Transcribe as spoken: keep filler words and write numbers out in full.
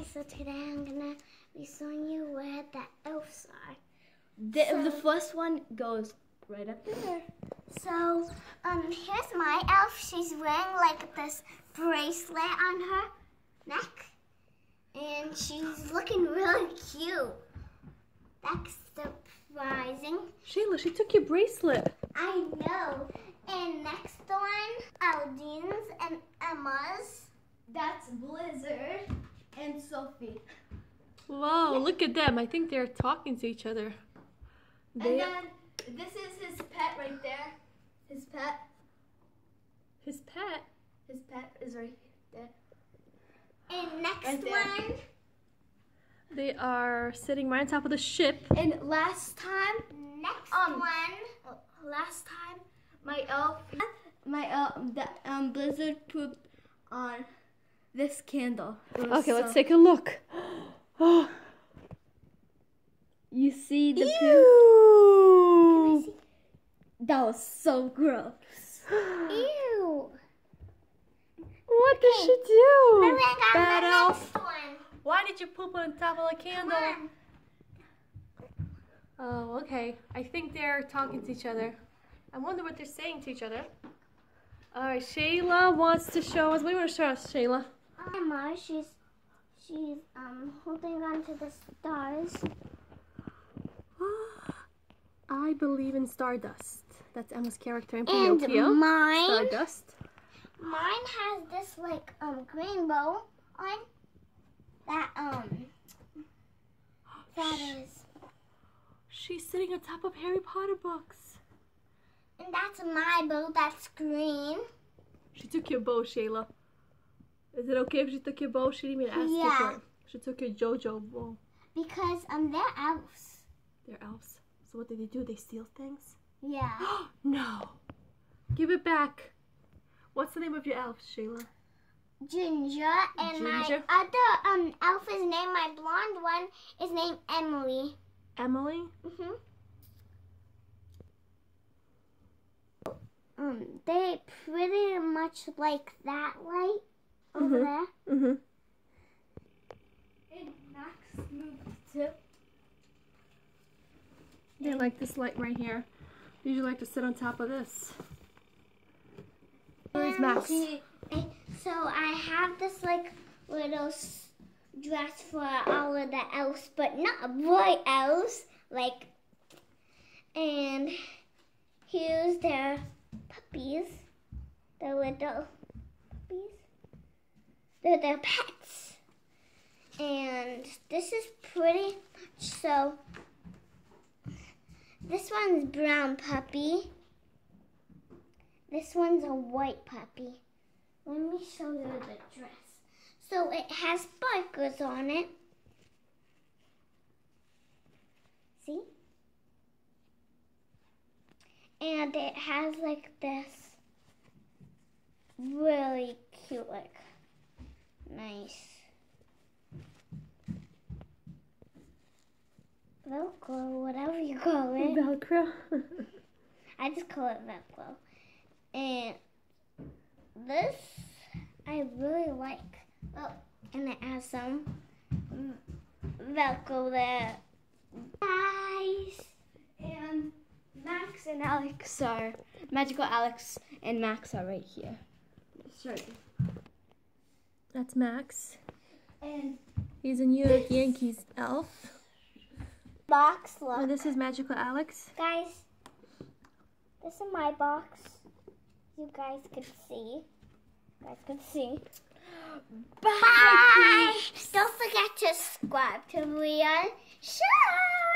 Guys, so today I'm gonna be showing you where the elves are. The, So- the first one goes right up there. So, um, here's my elf. She's wearing like this bracelet on her neck, and she's looking really cute. That's surprising. Shayla, she took your bracelet. I know. And next one, Aldine's and Emma's. That's Blizzard and Sophie. Wow, look at them. I think they're talking to each other. They, And then this is his pet right there. His pet. his pet. His pet is right there. And next Right there. one, They are sitting right on top of the ship. And last time, next Um, one. last time, my elf, my elf, the um Blizzard pooped on this candle. It was Okay, let's so- take a look. Oh, You see the poop? ew! That was so gross. Ew. What did she do? Moving on Bad the elf. next one. Why did you poop on top of the Come candle? on. Oh, okay. I think they're talking to each other. I wonder what they're saying to each other. All right, Shayla wants to show us. What do you want to show us, Shayla? Emma, she's she's um holding on to the stars. I believe in Stardust. That's Emma's character in And Pinocchio. mine, Stardust. mine has this like um green bow on. That um, that is, She's sitting on top of Harry Potter books. and that's my bow. That's green. She took your bow, Shayla. Is it okay if she took your bow? She didn't even ask you Yeah. for it. She took your JoJo bow. Because um, they're elves. They're elves. So what did they do? They steal things? Yeah. No. Give it back. What's the name of your elf, Shayla? Ginger and Ginger? my other um elf is named, my blonde one is named Emily. Emily? Mhm. Um, they pretty much like that light over Mhm. there. Mm-hmm. And Max moved to. They like this light right here. They usually like to sit on top of this. Where's Max? And so I have this like little s- dress for all of the elves, but not boy elves. Like, and here's their puppies, the little puppies. They're their pets, and this is pretty. So this one's brown puppy. This one's a white puppy. Let me show you the dress. So it has sparkles on it. See? And it has like this really cute, like, nice Velcro, whatever you call it. Velcro. I just call it Velcro. And this I really like. Oh, and it has some Velcro there. Guys. And Max and Alex are, Magical Alex and Max are right here. Sure. That's Max. And He's a New York Yankees elf. Box, And look. this is Magical Alex. Guys, this is my box. You guys could see. You guys could see. Bye! Don't forget to subscribe to Leon Show!